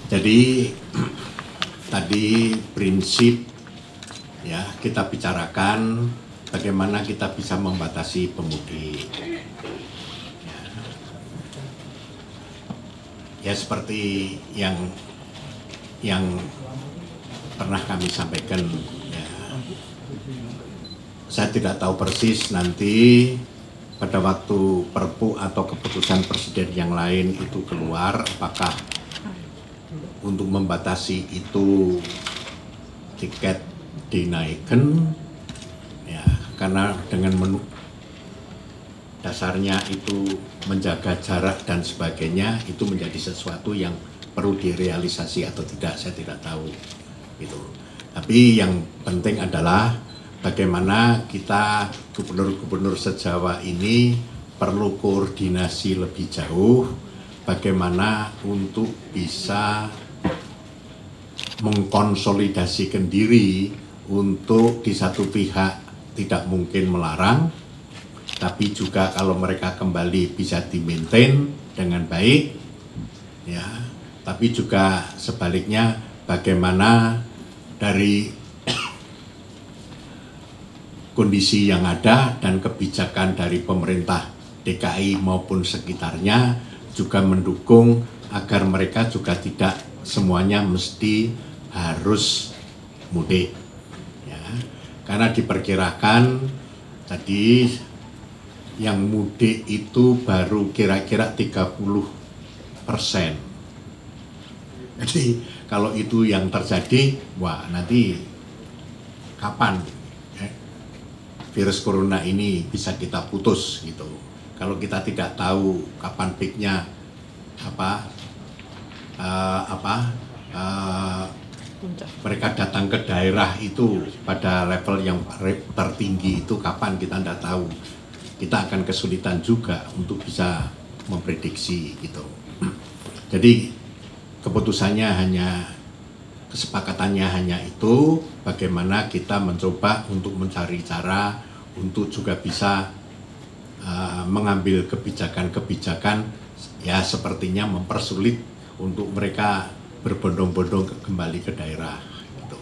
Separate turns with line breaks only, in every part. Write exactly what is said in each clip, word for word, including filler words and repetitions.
Jadi tadi prinsip ya kita bicarakan bagaimana kita bisa membatasi pemudik. Ya, ya seperti yang yang pernah kami sampaikan. Ya, saya tidak tahu persis nanti pada waktu Perpu atau keputusan presiden yang lain itu keluar, apakah untuk membatasi itu tiket dinaikkan, ya karena dengan menu dasarnya itu menjaga jarak dan sebagainya, itu menjadi sesuatu yang perlu direalisasi atau tidak, saya tidak tahu gitu. Tapi yang penting adalah bagaimana kita gubernur-gubernur se-Jawa ini perlu koordinasi lebih jauh, bagaimana untuk bisa mengkonsolidasikan diri untuk di satu pihak tidak mungkin melarang, tapi juga kalau mereka kembali bisa di-maintain dengan baik, ya. Tapi juga sebaliknya bagaimana dari kondisi yang ada dan kebijakan dari pemerintah D K I maupun sekitarnya juga mendukung agar mereka juga tidak semuanya mesti harus mudik, ya. Karena diperkirakan tadi yang mudik itu baru kira-kira tiga puluh persen. Jadi kalau itu yang terjadi, wah nanti kapan ya, virus corona ini bisa kita putus gitu. Kalau kita tidak tahu kapan peaknya apa uh, apa uh, mereka datang ke daerah itu pada level yang tertinggi itu kapan kita tidak tahu, kita akan kesulitan juga untuk bisa memprediksi gitu. Jadi keputusannya hanya kesepakatannya hanya itu, bagaimana kita mencoba untuk mencari cara untuk juga bisa uh, mengambil kebijakan-kebijakan ya sepertinya mempersulit untuk mereka berbondong-bondong kembali ke daerah gitu.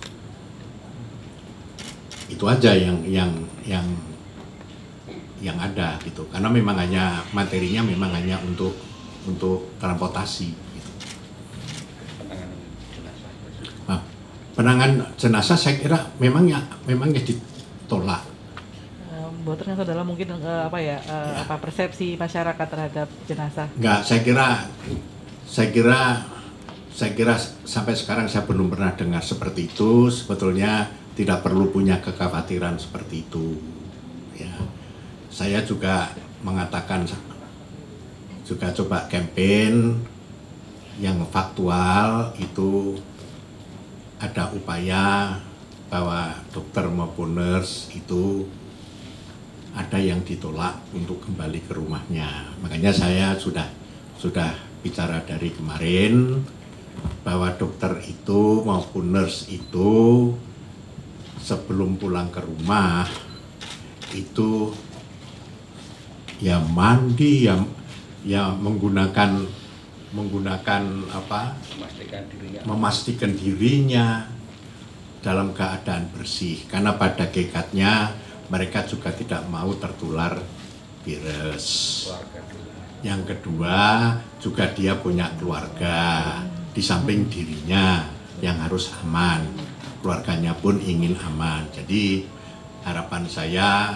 Itu aja yang yang yang yang ada gitu, karena memang hanya materinya memang hanya untuk untuk transportasi gitu. Nah, penanganan jenazah saya kira memang ya memang ya ditolak.
Bahwa ternyata adalah mungkin uh, apa ya, uh, ya apa persepsi masyarakat terhadap jenazah?
Enggak, saya kira saya kira saya kira sampai sekarang saya belum pernah dengar seperti itu. Sebetulnya tidak perlu punya kekhawatiran seperti itu. Ya, saya juga mengatakan juga coba campaign yang faktual itu ada upaya bahwa dokter maupun nurse itu ada yang ditolak untuk kembali ke rumahnya. Makanya saya sudah sudah bicara dari kemarin bahwa dokter itu maupun nurse itu sebelum pulang ke rumah itu ya mandi ya ya menggunakan menggunakan apa
memastikan dirinya.
memastikan dirinya dalam keadaan bersih, karena pada hakikatnya mereka juga tidak mau tertular virus. Yang kedua juga dia punya keluarga di samping dirinya yang harus aman, keluarganya pun ingin aman. Jadi harapan saya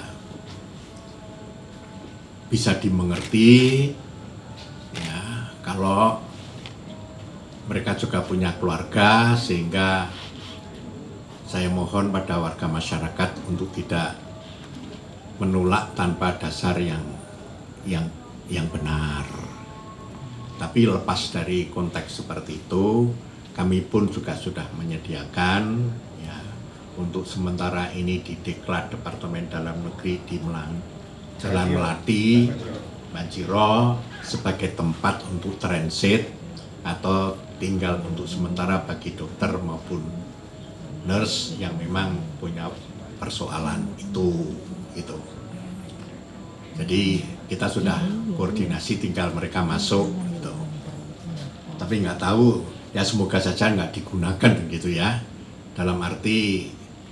bisa dimengerti ya kalau mereka juga punya keluarga, sehingga saya mohon pada warga masyarakat untuk tidak menolak tanpa dasar yang yang yang benar. Tapi lepas dari konteks seperti itu, kami pun juga sudah menyediakan ya untuk sementara ini dideklar Departemen Dalam Negeri di Melang, Jalan Melati, Banjiro sebagai tempat untuk transit atau tinggal untuk sementara bagi dokter maupun nurse yang memang punya persoalan itu itu. Jadi kita sudah koordinasi, tinggal mereka masuk gitu. Tapi nggak tahu Ya semoga saja nggak digunakan gitu ya, dalam arti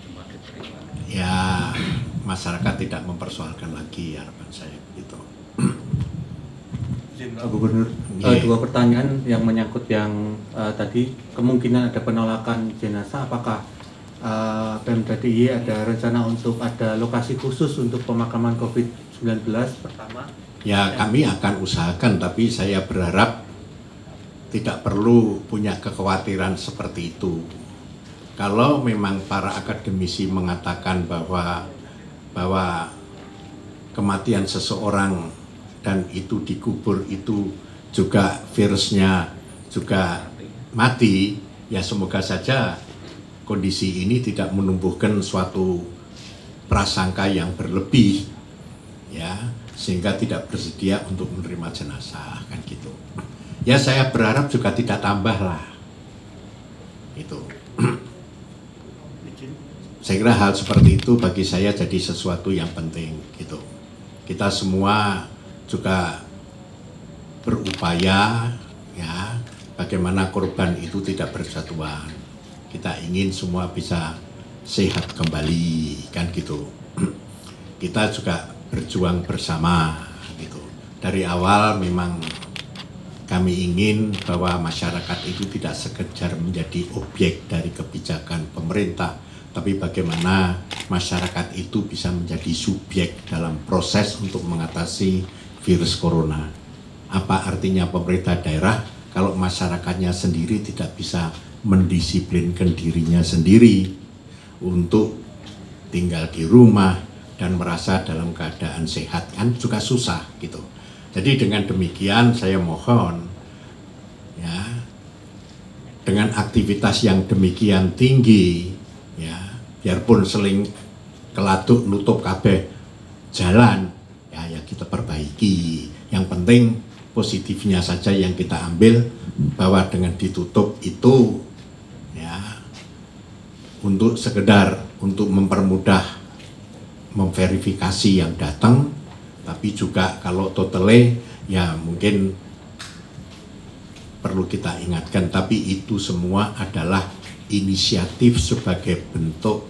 ya masyarakat tidak mempersoalkan lagi, harapan saya gitu.
Pak Gubernur, uh, dua pertanyaan yang menyangkut yang uh, tadi kemungkinan ada penolakan jenazah, apakah uh, Pemda D I Y ada rencana untuk ada lokasi khusus untuk pemakaman COVID sembilan belas pertama?
Ya kami akan usahakan, tapi saya berharap tidak perlu punya kekhawatiran seperti itu. Kalau memang para akademisi mengatakan bahwa bahwa kematian seseorang dan itu dikubur itu juga virusnya juga mati, ya semoga saja kondisi ini tidak menumbuhkan suatu prasangka yang berlebih, ya, sehingga tidak bersedia untuk menerima jenazah, kan gitu. Ya saya berharap juga tidak tambah lah, itu. Saya kira hal seperti itu bagi saya jadi sesuatu yang penting, gitu. Kita semua juga berupaya, ya, bagaimana korban itu tidak berjatuhan. Kita ingin semua bisa sehat kembali, kan gitu. Kita juga berjuang bersama, gitu. Dari awal memang kami ingin bahwa masyarakat itu tidak sekedar menjadi objek dari kebijakan pemerintah, tapi bagaimana masyarakat itu bisa menjadi subjek dalam proses untuk mengatasi virus corona. Apa artinya pemerintah daerah kalau masyarakatnya sendiri tidak bisa mendisiplinkan dirinya sendiri untuk tinggal di rumah dan merasa dalam keadaan sehat, kan juga susah gitu. Jadi dengan demikian saya mohon, ya, dengan aktivitas yang demikian tinggi, ya, biarpun seling keladuk nutup kabeh jalan, ya, ya kita perbaiki. Yang penting positifnya saja yang kita ambil, bahwa dengan ditutup itu, ya, untuk sekedar untuk mempermudah memverifikasi yang datang, tapi juga kalau totally ya mungkin perlu kita ingatkan, tapi itu semua adalah inisiatif sebagai bentuk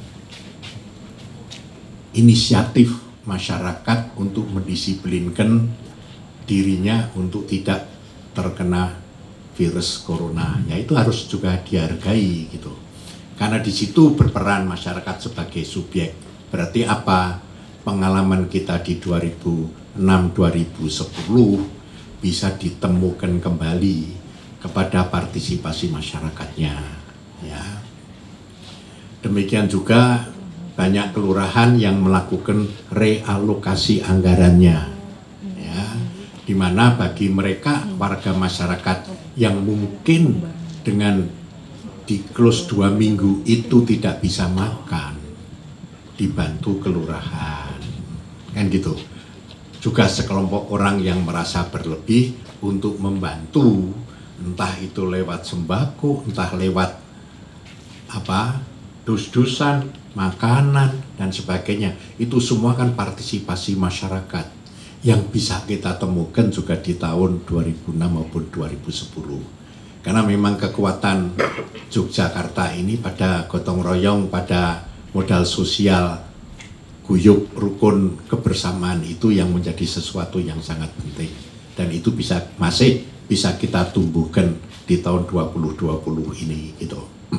inisiatif masyarakat untuk mendisiplinkan dirinya untuk tidak terkena virus corona. Ya itu harus juga dihargai gitu. Karena di situ berperan masyarakat sebagai subjek. Berarti apa? Pengalaman kita di dua ribu enam dua ribu sepuluh bisa ditemukan kembali kepada partisipasi masyarakatnya, ya. Demikian juga banyak kelurahan yang melakukan realokasi anggarannya, ya, di mana bagi mereka warga masyarakat yang mungkin dengan di close dua minggu itu tidak bisa makan, dibantu kelurahan, kan gitu. Juga sekelompok orang yang merasa berlebih untuk membantu, entah itu lewat sembako, entah lewat apa, dus-dusan, makanan dan sebagainya. Itu semua kan partisipasi masyarakat yang bisa kita temukan juga di tahun dua ribu enam maupun dua ribu sepuluh. Karena memang kekuatan Yogyakarta ini pada gotong royong, pada modal sosial, guyup, rukun, kebersamaan itu yang menjadi sesuatu yang sangat penting, dan itu bisa masih bisa kita tumbuhkan di tahun dua ribu dua puluh ini gitu.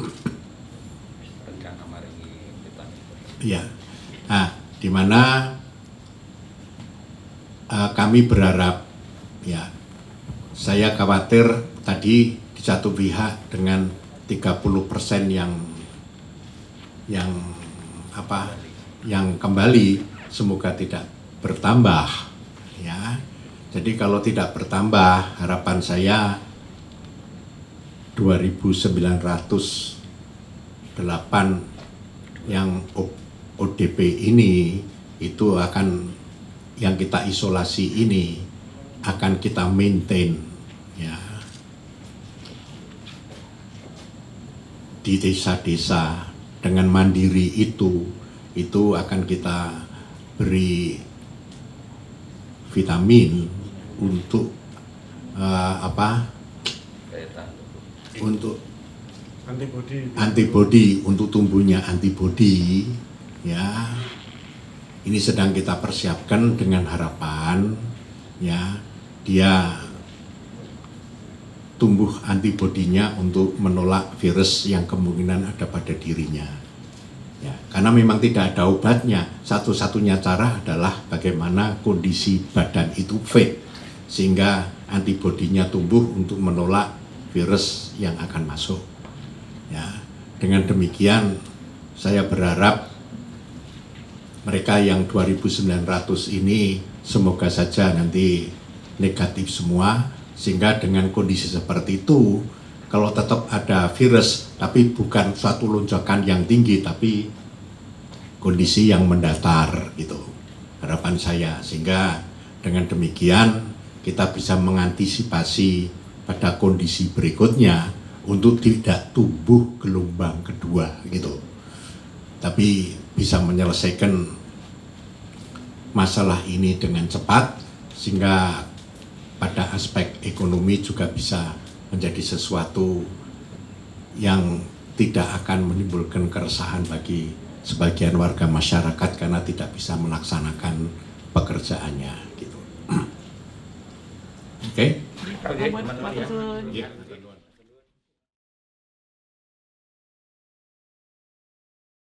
Ya, nah, di mana uh, kami berharap, ya, saya khawatir tadi di satu pihak dengan tiga puluh persen yang yang apa? yang kembali, semoga tidak bertambah, ya. Jadi kalau tidak bertambah, harapan saya dua ribu sembilan ratus delapan yang O D P ini itu akan, yang kita isolasi ini akan kita maintain, ya, di desa-desa dengan mandiri itu. Itu akan kita beri vitamin untuk uh, apa untuk
antibodi
antibodi untuk tumbuhnya antibodi ya, ini sedang kita persiapkan dengan harapan ya dia tumbuh antibodinya untuk menolak virus yang kemungkinan ada pada dirinya ya, karena memang tidak ada obatnya. Satu-satunya cara adalah bagaimana kondisi badan itu fit sehingga antibodinya tumbuh untuk menolak virus yang akan masuk ya. Dengan demikian saya berharap mereka yang dua ribu sembilan ratus ini semoga saja nanti negatif semua, sehingga dengan kondisi seperti itu kalau tetap ada virus tapi bukan suatu lonjakan yang tinggi tapi kondisi yang mendatar gitu harapan saya, sehingga dengan demikian kita bisa mengantisipasi pada kondisi berikutnya untuk tidak tumbuh gelombang kedua gitu, tapi bisa menyelesaikan masalah ini dengan cepat sehingga pada aspek ekonomi juga bisa menjadi sesuatu yang tidak akan menimbulkan keresahan bagi sebagian warga masyarakat karena tidak bisa melaksanakan pekerjaannya gitu. Oke?
Pak Muhammad, Pak Susun.
Ya.